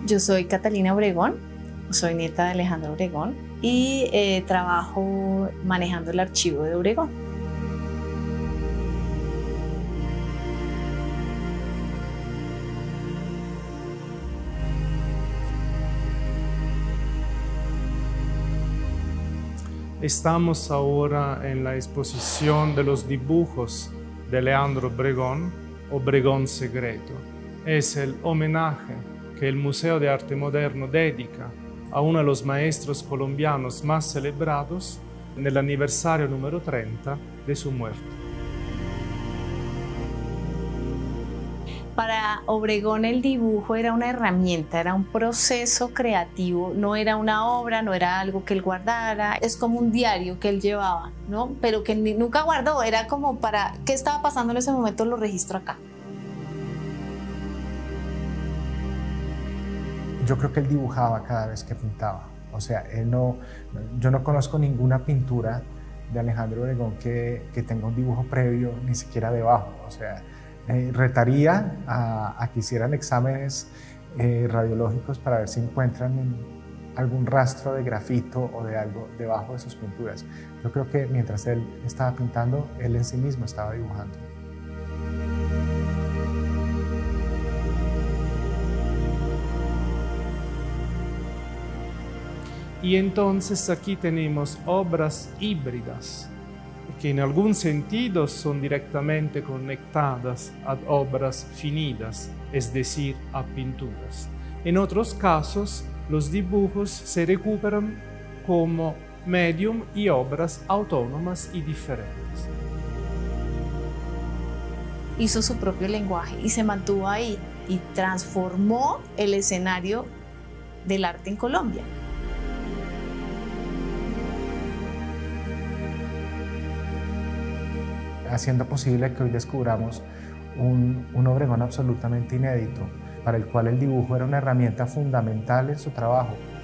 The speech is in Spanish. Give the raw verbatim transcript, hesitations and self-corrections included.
Yo soy Catalina Obregón, soy nieta de Alejandro Obregón y eh, trabajo manejando el archivo de Obregón. Estamos ahora en la exposición de los dibujos de Alejandro Obregón, Obregón Secreto. Es el homenaje que el Museo de Arte Moderno dedica a uno de los maestros colombianos más celebrados en el aniversario número treinta de su muerte. Para Obregón el dibujo era una herramienta, era un proceso creativo, no era una obra, no era algo que él guardara, es como un diario que él llevaba, ¿no? Pero que nunca guardó, era como para qué estaba pasando en ese momento, lo registro acá. Yo creo que él dibujaba cada vez que pintaba, o sea, él no, yo no conozco ninguna pintura de Alejandro Obregón que, que tenga un dibujo previo, ni siquiera debajo, o sea, Eh, retaría a, a que hicieran exámenes eh, radiológicos para ver si encuentran algún rastro de grafito o de algo debajo de sus pinturas. Yo creo que mientras él estaba pintando, él en sí mismo estaba dibujando. Y entonces aquí tenemos obras híbridas, que en algún sentido son directamente conectadas a obras finidas, es decir, a pinturas. En otros casos, los dibujos se recuperan como medium y obras autónomas y diferentes. Hizo su propio lenguaje y se mantuvo ahí y transformó el escenario del arte en Colombia. Haciendo posible que hoy descubramos un, un Obregón absolutamente inédito, para el cual el dibujo era una herramienta fundamental en su trabajo.